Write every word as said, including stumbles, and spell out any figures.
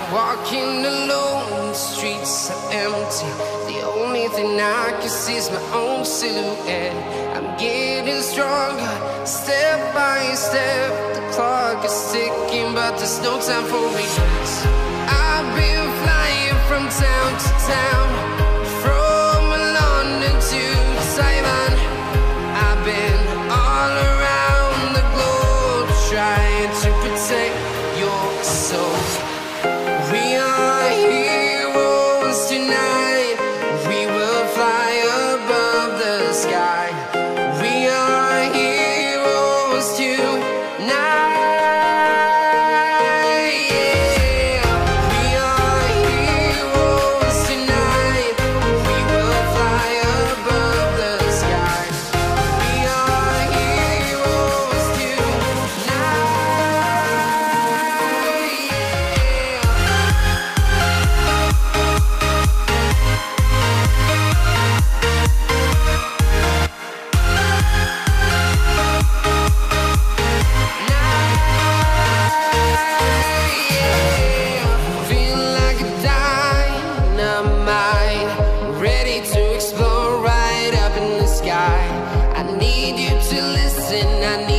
Walking alone, the streets are empty. The only thing I can see is my own silhouette. I'm getting stronger, step by step. The clock is ticking, but there's no time for regrets. I've been flying from town to town, from London to Taiwan. I've been all around the globe, trying to protect your soul. We are heroes tonight. We will fly above the sky. We are heroes tonight. Yeah. We are heroes tonight. We will fly above the sky. We are heroes tonight. I need you to listen, I need